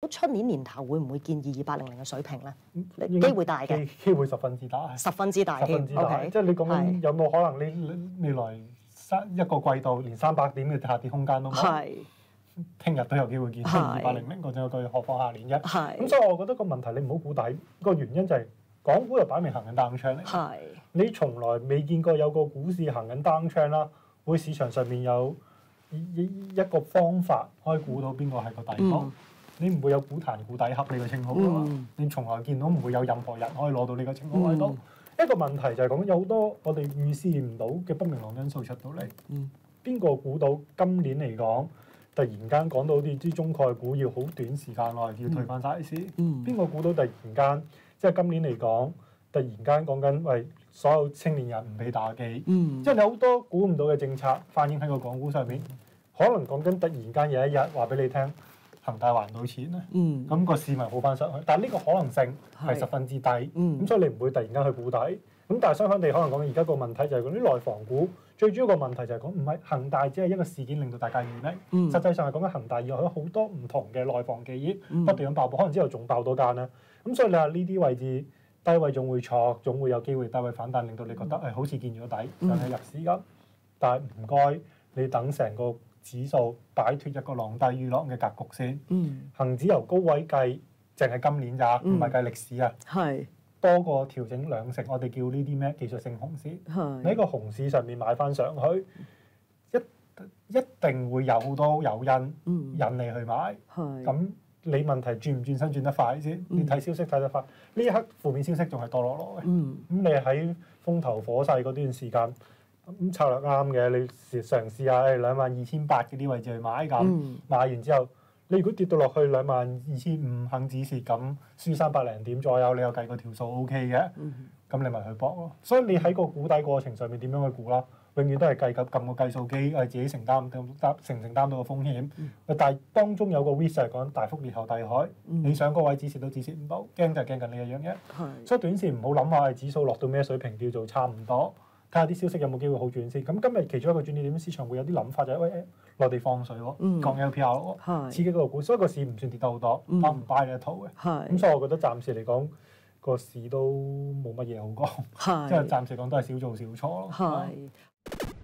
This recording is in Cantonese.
出年年頭會唔會見2200嘅水平咧？機會大嘅， 機會十分之大， 十分之大添。 即係你講緊有冇可能你未來一個季度連300點嘅下跌空間都冇？係。聽日都有機會見2800嗰種句，何況下年啫。咁所以我覺得個問題你唔好估底，個原因就係港股就擺明行緊 downtrend 嚟。你從來未見過有個股市行緊 downtrend啦，會市場上面有一個方法可以估到邊個係個底部。你唔會有股壇股底盒呢個稱號㗎嘛？你從來見到唔會有任何人可以攞到呢個稱號喺度。一個問題就係講有好多我哋預示唔到嘅不明朗因素出到嚟。邊個估到今年嚟講？突然間講到啲中概股要好短時間內要退翻晒市，邊個估到突然間即係今年嚟講，突然間講緊喂所有青年人唔俾打機，即係你好多估唔到嘅政策反映喺個港股上面，可能講緊突然間有一日話俾你聽，恒大還唔到錢咧，咁個市民好翻上去，但係呢個可能性係十分之低，咁所以你唔會突然間去估底，咁但係相反地可能講而家個問題就係嗰啲內房股。最主要個問題就係講唔係恒大只係一個事件令到大家預期，實際上係講緊恒大以外有好多唔同嘅內房企業不斷咁爆破，可能之後仲爆多間啦。咁所以你話呢啲位置低位總會錯，總會有機會低位反彈，令到你覺得好似見咗底想去入市咁。但係唔該，你等成個指數擺脱一個浪低於浪嘅格局先。恆指由高位計，淨係今年咋，唔係計歷史啊。多過調整2成，我哋叫呢啲咩技術性熊市。你喺個熊市上面買翻上去，一定會有好多誘因引你去買。咁你問題轉唔轉身轉得快先？你睇消息睇得快，呢一刻負面消息仲係多落嘅。咁你喺風頭火勢嗰段時間，咁策略啱嘅，你嘗試下22800嗰啲位置去買咁，買完之後。你如果跌到落去22500恆指蝕咁，輸300零點左右，你又計個條數 OK 嘅，咁你咪去搏咯。所以你喺個估底過程上面點樣去估啦？永遠都係撳個計數機，係自己承擔到個風險。但係當中有個 risk 係講大幅裂後大海，你想個位止蝕都止蝕唔到，驚就係驚緊呢一樣嘢。所以短線唔好諗下係指數落到咩水平叫做差唔多。睇下啲消息有冇機會好轉先。咁今日其中一個轉捩點，市場會有啲諗法就係喂內地放水喎，降 LPR 喎，刺激個股，所以個市唔算跌得好多，我唔 buy 呢一套嘅。咁所以我覺得暫時嚟講個市都冇乜嘢好講，即係暫時講都係少做少錯咯。